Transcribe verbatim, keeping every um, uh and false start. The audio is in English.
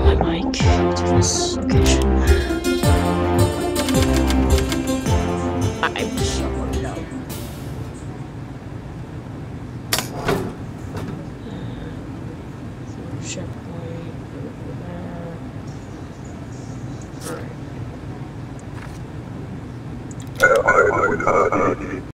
my mic to this location. I'm so low. Checkpoint over there. Alright. I, I, I, I,